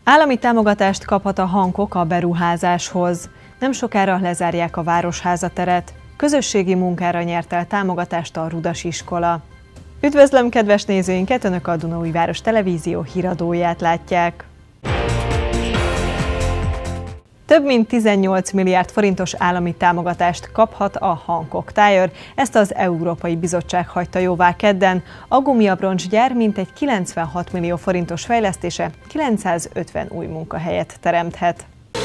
Állami támogatást kaphat a Hankook a beruházáshoz. Nem sokára lezárják a Városháza teret. Közösségi munkára nyert el támogatást a Rudas iskola. Üdvözlöm kedves nézőinket, Önök a Dunaújváros Televízió híradóját látják. Több mint 18 milliárd forintos állami támogatást kaphat a Hankook Tire, ezt az Európai Bizottság hagyta jóvá kedden. A gumiabroncsgyár mintegy 96 millió forintos fejlesztése 950 új munkahelyet teremthet.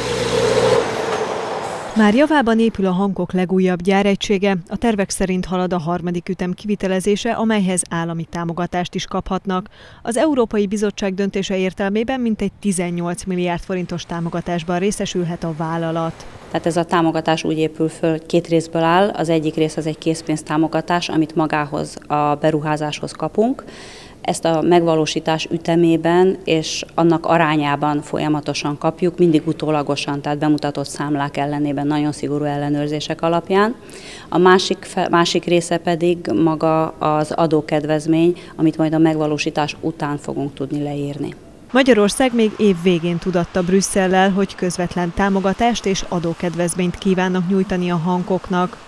Már javában épül a Hankook legújabb gyáregysége, a tervek szerint halad a harmadik üzem kivitelezése, amelyhez állami támogatást is kaphatnak. Az Európai Bizottság döntése értelmében mintegy 18 milliárd forintos támogatásban részesülhet a vállalat. Tehát ez a támogatás úgy épül föl, két részből áll. Az egyik rész az egy készpénztámogatás, amit magához a beruházáshoz kapunk. Ezt a megvalósítás ütemében és annak arányában folyamatosan kapjuk, mindig utólagosan, tehát bemutatott számlák ellenében, nagyon szigorú ellenőrzések alapján. A másik része pedig maga az adókedvezmény, amit majd a megvalósítás után fogunk tudni leírni. Magyarország még év végén tudatta Brüsszellel, hogy közvetlen támogatást és adókedvezményt kívánnak nyújtani a Hankooknak.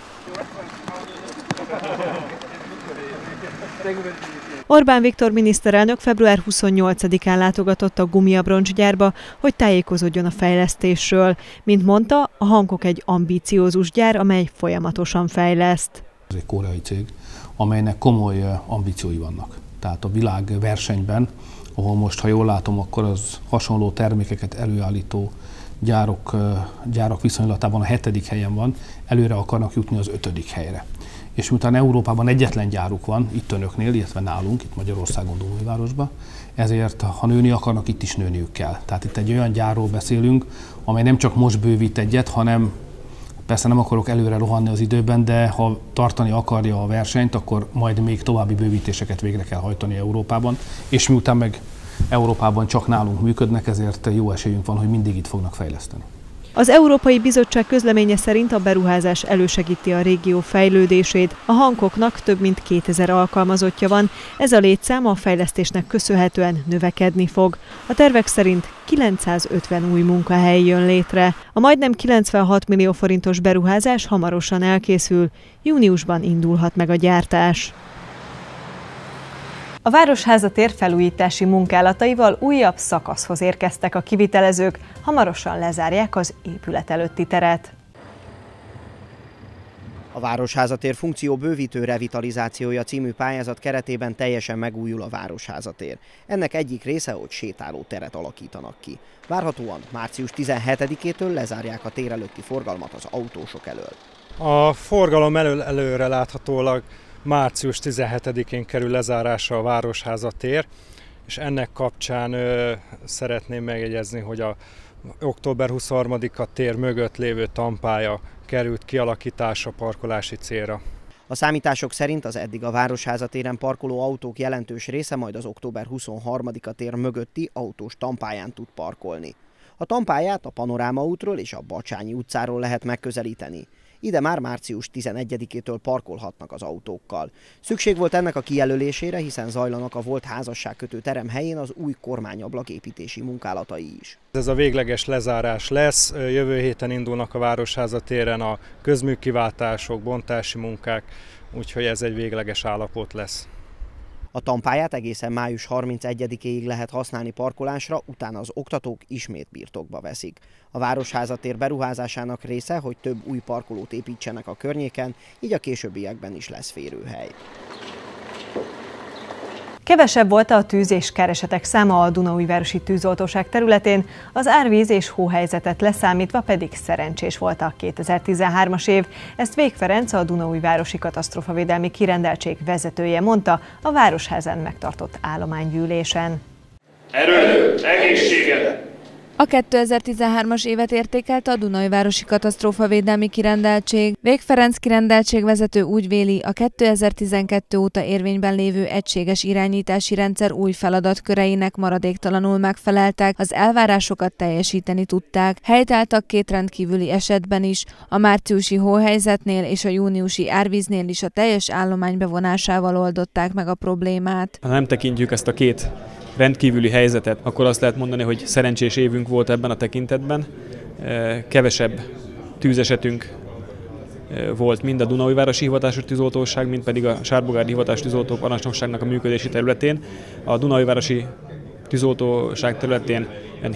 Orbán Viktor miniszterelnök február 28-án látogatott a gumiabroncsgyárba, hogy tájékozódjon a fejlesztésről. Mint mondta, a Hankook egy ambiciózus gyár, amely folyamatosan fejleszt. Ez egy koreai cég, amelynek komoly ambíciói vannak. Tehát a világversenyben, ahol most, ha jól látom, akkor az hasonló termékeket előállító gyárak viszonylatában a 7. helyen van, előre akarnak jutni az 5. helyre. És miután Európában egyetlen gyáruk van, itt önöknél, illetve nálunk, itt Magyarországon, Dunaújvárosban, ezért, ha nőni akarnak, itt is nőniük kell. Tehát itt egy olyan gyárról beszélünk, amely nem csak most bővít egyet, hanem persze nem akarok előre rohanni az időben, de ha tartani akarja a versenyt, akkor majd még további bővítéseket végre kell hajtani Európában, és miután meg Európában csak nálunk működnek, ezért jó esélyünk van, hogy mindig itt fognak fejleszteni. Az Európai Bizottság közleménye szerint a beruházás elősegíti a régió fejlődését. A Hankooknak több mint 2000 alkalmazottja van, ez a létszám a fejlesztésnek köszönhetően növekedni fog. A tervek szerint 950 új munkahely jön létre. A majdnem 96 millió forintos beruházás hamarosan elkészül, júniusban indulhat meg a gyártás. A Városháza tér felújítási munkálataival újabb szakaszhoz érkeztek a kivitelezők, hamarosan lezárják az épület előtti teret. A Városháza tér funkcióbővítő revitalizációja című pályázat keretében teljesen megújul a Városháza tér. Ennek egyik része, hogy sétálóteret alakítanak ki. Várhatóan március 17-től lezárják a tér előtti forgalmat az autósok elől. A forgalom előre láthatólag március 17-én kerül lezárásra a Városháza tér, és ennek kapcsán szeretném megjegyezni, hogy a október 23-a tér mögött lévő tampálya került kialakításra parkolási célra. A számítások szerint az eddig a Városháza téren parkoló autók jelentős része majd az október 23-a tér mögötti autós tampályán tud parkolni. A tampályát a Panoráma útról és a Bacsányi utcáról lehet megközelíteni. Ide már március 11-től parkolhatnak az autókkal. Szükség volt ennek a kijelölésére, hiszen zajlanak a volt házasságkötő terem helyén az új kormányablak építési munkálatai is. Ez a végleges lezárás lesz, jövő héten indulnak a Városháza téren a közműkiváltások, bontási munkák, úgyhogy ez egy végleges állapot lesz. A tampályát egészen május 31-ig lehet használni parkolásra, utána az oktatók ismét birtokba veszik. A Városháza tér beruházásának része, hogy több új parkolót építsenek a környéken, így a későbbiekben is lesz férőhely. Kevesebb volt a tűz- és káresetek száma a Dunaújvárosi tűzoltóság területén, az árvíz és hóhelyzetet leszámítva pedig szerencsés volt a 2013-as év. Ezt Vég Ferenc, a Dunaújvárosi Katasztrófavédelmi Kirendeltség vezetője mondta a Városházán megtartott állománygyűlésen. Erőt, egészséget! A 2013-as évet értékelte a Dunaújvárosi Katasztrófavédelmi Kirendeltség. Vég Ferenc kirendeltségvezető úgy véli, a 2012 óta érvényben lévő egységes irányítási rendszer új feladatköreinek maradéktalanul megfeleltek, az elvárásokat teljesíteni tudták. Helytáltak két rendkívüli esetben is, a márciusi hóhelyzetnél és a júniusi árvíznél is a teljes állomány bevonásával oldották meg a problémát. Ha nem tekintjük ezt a két rendkívüli helyzetet, akkor azt lehet mondani, hogy szerencsés évünk volt ebben a tekintetben. Kevesebb tűzesetünk volt mind a Dunaújvárosi Hivatásos Tűzoltóság, mind pedig a Sárbogárdi Hivatásos Tűzoltó Parancsnokságnak a működési területén. A Dunaújvárosi Tűzoltóság területén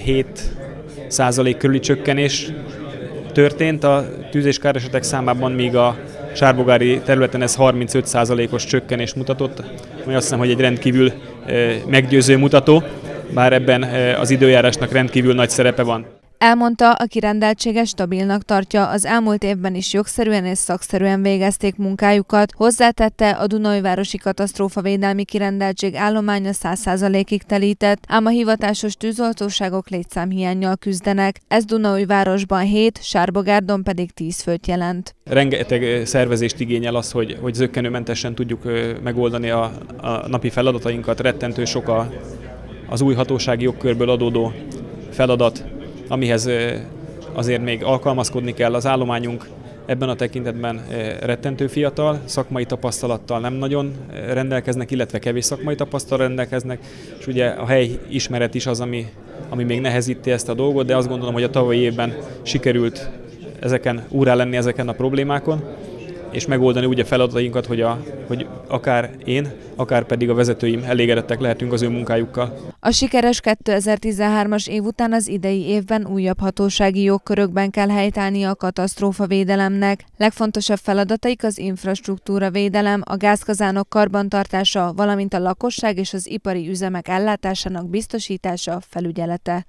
7% körüli csökkenés történt a tűz- és káresetek számában, míg a sárbogári területen ez 35%-os csökkenés mutatott, ami azt hiszem, hogy egy rendkívül meggyőző mutató, bár ebben az időjárásnak rendkívül nagy szerepe van. Elmondta, a kirendeltséget stabilnak tartja, az elmúlt évben is jogszerűen és szakszerűen végezték munkájukat. Hozzátette, a Dunaújvárosi katasztrófavédelmi kirendeltség állománya 100%-ig telített, ám a hivatásos tűzoltóságok létszámhiánnyal küzdenek. Ez Dunaújvárosban 7, Sárbogárdon pedig 10 főt jelent. Rengeteg szervezést igényel az, hogy zökkenőmentesen tudjuk megoldani a napi feladatainkat. Rettentő sok az új hatósági jogkörből adódó feladat, amihez azért még alkalmazkodni kell. Az állományunk ebben a tekintetben rettentő fiatal, szakmai tapasztalattal nem nagyon rendelkeznek, illetve kevés szakmai tapasztalattal rendelkeznek, és ugye a hely ismeret is az, ami még nehezíti ezt a dolgot, de azt gondolom, hogy a tavalyi évben sikerült úrrá lenni ezeken a problémákon, és megoldani úgy a feladatainkat, hogy akár én, akár pedig a vezetőim elégedettek lehetünk az ő munkájukkal. A sikeres 2013-as év után az idei évben újabb hatósági jogkörökben kell helytállni a katasztrófavédelemnek. Legfontosabb feladataik az infrastruktúra védelem, a gázkazánok karbantartása, valamint a lakosság és az ipari üzemek ellátásának biztosítása, felügyelete.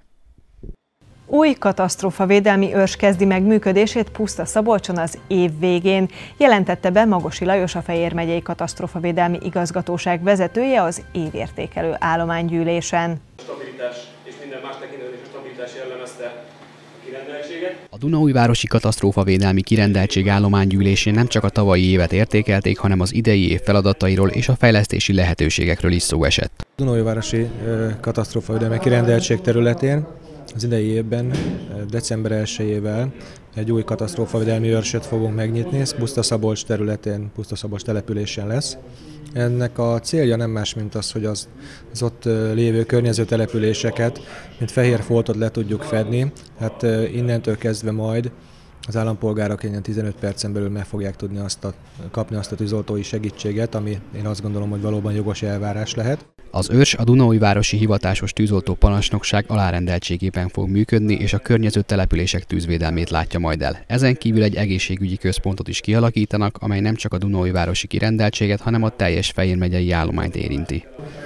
Új katasztrófavédelmi őrs kezdi meg működését Puszta-Szabolcson az év végén, jelentette be Magosi Lajos, a Fejér megyei katasztrófavédelmi igazgatóság vezetője az évértékelő állománygyűlésen. Stabilitás és minden más tekintetben is a stabilitás jellemezte a kirendeltséget. A Dunaújvárosi katasztrófavédelmi kirendeltség állománygyűlésén nem csak a tavalyi évet értékelték, hanem az idei év feladatairól és a fejlesztési lehetőségekről is szó esett. A Dunaújvárosi katasztrófavédelmi kirendeltség területén az idei évben, december 1-ével egy új katasztrófavédelmi őrsöt fogunk megnyitni, ez Puszta-Szabolcs területén, Puszta-Szabolcs településen lesz. Ennek a célja nem más, mint az, hogy az ott lévő környező településeket, mint Fehérfoltot le tudjuk fedni. Hát innentől kezdve majd az állampolgárok 15 percen belül meg fogják tudni kapni azt a tűzoltói segítséget, ami én azt gondolom, hogy valóban jogos elvárás lehet. Az őrs a Dunaújvárosi Hivatásos Tűzoltó Parancsnokság alárendeltségében fog működni, és a környező települések tűzvédelmét látja majd el. Ezen kívül egy egészségügyi központot is kialakítanak, amely nem csak a Dunaújvárosi kirendeltséget, hanem a teljes Fejér megyei állományt érinti.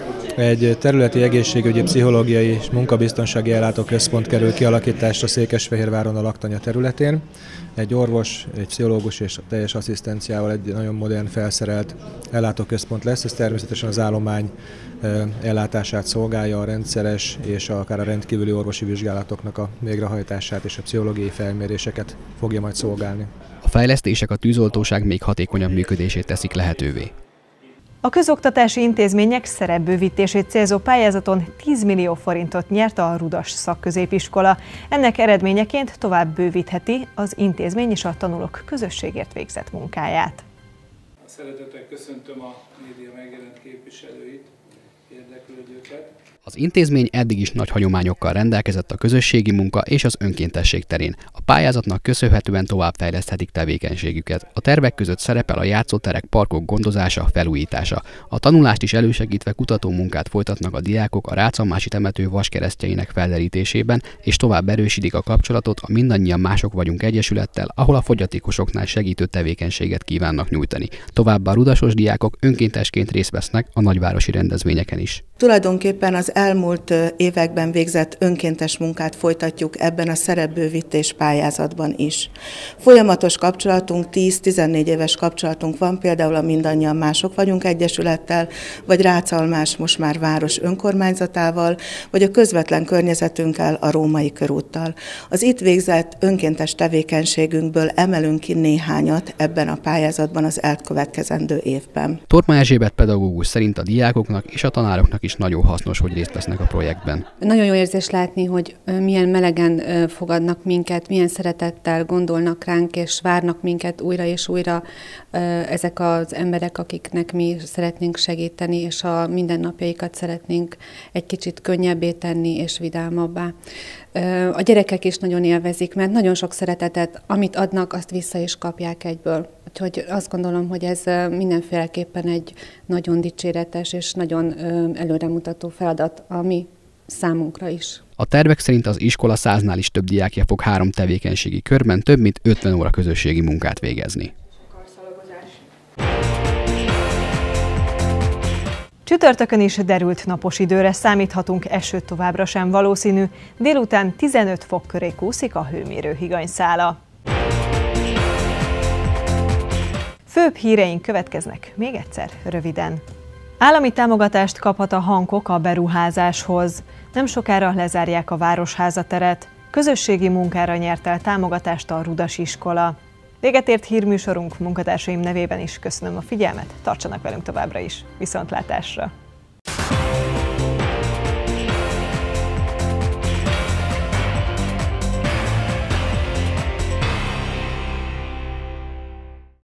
Egy területi egészségügyi, pszichológiai és munkabiztonsági ellátóközpont kerül kialakításra Székesfehérváron a Laktanya területén. Egy orvos, egy pszichológus és teljes asszisztenciával egy nagyon modern felszerelt ellátóközpont lesz. Ez természetesen az állomány ellátását szolgálja, a rendszeres és akár a rendkívüli orvosi vizsgálatoknak a végrehajtását és a pszichológiai felméréseket fogja majd szolgálni. A fejlesztések a tűzoltóság még hatékonyabb működését teszik lehetővé. A közoktatási intézmények szerepbővítését célzó pályázaton 10 millió forintot nyert a Rudas szakközépiskola. Ennek eredményeként tovább bővítheti az intézmény és a tanulók közösségért végzett munkáját. Szeretettel köszöntöm a média megjelent képviselőit, érdeklődőket. Az intézmény eddig is nagy hagyományokkal rendelkezett a közösségi munka és az önkéntesség terén. A pályázatnak köszönhetően továbbfejleszthetik tevékenységüket. A tervek között szerepel a játszóterek, parkok gondozása, felújítása. A tanulást is elősegítve kutatómunkát folytatnak a diákok a Rácalmási temető vaskeresztjeinek felderítésében, és tovább erősítik a kapcsolatot a Mindannyian Mások Vagyunk Egyesülettel, ahol a fogyatékosoknál segítő tevékenységet kívánnak nyújtani. Továbbá a rudasos diákok önkéntesként részt vesznek a nagyvárosi rendezvényeken is. Tulajdonképpen az elmúlt években végzett önkéntes munkát folytatjuk ebben a szerepbővítés pályázatban is. Folyamatos kapcsolatunk, 10-14 éves kapcsolatunk van, például a Mindannyian Mások Vagyunk Egyesülettel, vagy Rácalmás most már város önkormányzatával, vagy a közvetlen környezetünkkel, a Római körúttal. Az itt végzett önkéntes tevékenységünkből emelünk ki néhányat ebben a pályázatban az elkövetkezendő évben. Torma Erzsébet pedagógus szerint a diákoknak és a tanároknak is nagyon hasznos, hogy részt vesznek a projektben. Nagyon jó érzés látni, hogy milyen melegen fogadnak minket, milyen szeretettel gondolnak ránk, és várnak minket újra és újra ezek az emberek, akiknek mi szeretnénk segíteni, és a mindennapjaikat szeretnénk egy kicsit könnyebbé tenni és vidámabbá. A gyerekek is nagyon élvezik, mert nagyon sok szeretetet, amit adnak, azt vissza is kapják egyből. Úgyhogy azt gondolom, hogy ez mindenféleképpen egy nagyon dicséretes és nagyon előremutató feladat a mi számunkra is. A tervek szerint az iskola 100-nál is több diákja fog 3 tevékenységi körben több mint 50 óra közösségi munkát végezni. Csütörtökön is derült napos időre számíthatunk, eső továbbra sem valószínű, délután 15 fok köré kúszik a hőmérő higanyszála. Főbb híreink következnek még egyszer röviden. Állami támogatást kaphat a Hankok a beruházáshoz. Nem sokára lezárják a Városháza teret. Közösségi munkára nyert el támogatást a Rudas iskola. Véget ért hírműsorunk, munkatársaim nevében is köszönöm a figyelmet, tartsanak velünk továbbra is. Viszontlátásra!